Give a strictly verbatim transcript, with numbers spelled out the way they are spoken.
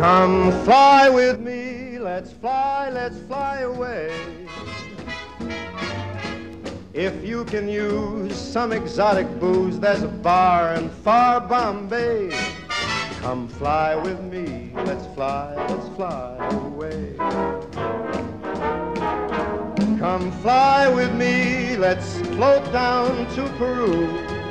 Come fly with me, let's fly, let's fly away. If you can use some exotic booze, there's a bar in far Bombay. Come fly with me, let's fly, let's fly away. Come fly with me, let's float down to Peru.